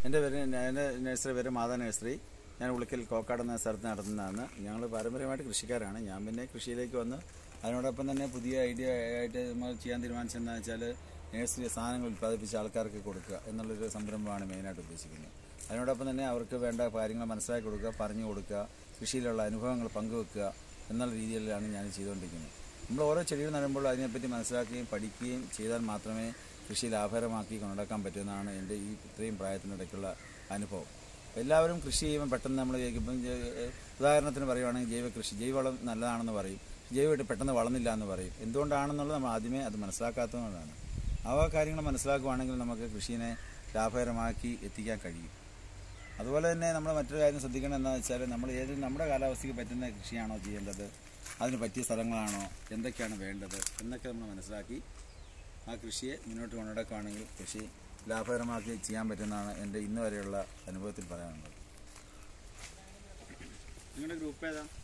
എൻ്റെ നഴ്സറി പേര് മാതാ നഴ്സറി. ഞാൻ ഉളിക്കൽ കോക്കാട് എന്ന സ്ഥലത്ത് നടത്തുന്നതാണ്. ഞങ്ങൾ പാരമ്പര്യമായിട്ട് കൃഷിക്കാരാണ്. ഞാൻ പിന്നെ കൃഷിയിലേക്ക് വന്ന് അതിനോടൊപ്പം തന്നെ പുതിയ ഐഡിയ ആയിട്ട് നമ്മൾ ചെയ്യാൻ തീരുമാനിച്ചതെന്ന് വെച്ചാൽ നഴ്സറി സാധനങ്ങൾ ഉൽപ്പാദിപ്പിച്ച് ആൾക്കാർക്ക് കൊടുക്കുക എന്നുള്ളൊരു സംരംഭമാണ് മെയിനായിട്ട് ഉദ്ദേശിക്കുന്നത്. അതിനോടൊപ്പം തന്നെ അവർക്ക് വേണ്ട കാര്യങ്ങൾ മനസ്സിലാക്കി കൊടുക്കുക, പറഞ്ഞു കൊടുക്കുക, കൃഷിയിലുള്ള അനുഭവങ്ങൾ പങ്കുവെക്കുക എന്നുള്ള രീതിയിലാണ് ഞാൻ ചെയ്തുകൊണ്ടിരിക്കുന്നത്. നമ്മൾ ഓരോ ചെടികൾ നടുമ്പോൾ അതിനെപ്പറ്റി മനസ്സിലാക്കുകയും പഠിക്കുകയും ചെയ്താൽ മാത്രമേ കൃഷി ലാഭകരമാക്കി കൊണ്ടുനടക്കാൻ പറ്റുമെന്നാണ് എൻ്റെ ഈ ഇത്രയും പ്രായത്തിനിടയ്ക്കുള്ള അനുഭവം. എല്ലാവരും കൃഷി ചെയ്യുമ്പോൾ പെട്ടെന്ന് നമ്മൾ ഇപ്പം ഉദാഹരണത്തിന് പറയുവാണെങ്കിൽ ജൈവവളം നല്ലതാണെന്ന് പറയും, ജൈവമായിട്ട് പെട്ടെന്ന് വളർന്നില്ല എന്ന് പറയും. എന്തുകൊണ്ടാണെന്നുള്ളത് നമ്മൾ ആദ്യമേ അത് മനസ്സിലാക്കാത്തതുകൊണ്ടാണ്. ആ കാര്യങ്ങൾ മനസ്സിലാക്കുകയാണെങ്കിൽ നമുക്ക് കൃഷിയെ ലാഭകരമാക്കി എത്തിക്കാൻ കഴിയും. അതുപോലെ തന്നെ നമ്മൾ മറ്റൊരു കാര്യം ശ്രദ്ധിക്കണം എന്താണെന്ന് വെച്ചാൽ നമ്മൾ നമ്മുടെ കാലാവസ്ഥയ്ക്ക് പറ്റുന്ന കൃഷിയാണോ ചെയ്യേണ്ടത്, അതിന് പറ്റിയ സ്ഥലങ്ങളാണോ, എന്തൊക്കെയാണ് വേണ്ടത് എന്നൊക്കെ നമ്മൾ മനസ്സിലാക്കി ആ കൃഷിയെ മുന്നോട്ട് കൊണ്ടുനടക്കുകയാണെങ്കിൽ കൃഷി ലാഭകരമാക്കി ചെയ്യാൻ പറ്റുന്നതാണ് എൻ്റെ ഇന്ന് വരെയുള്ള അനുഭവത്തിൽ പറയാനുള്ളത്. നിങ്ങളുടെ ഗ്രൂപ്പ് ഏതാ?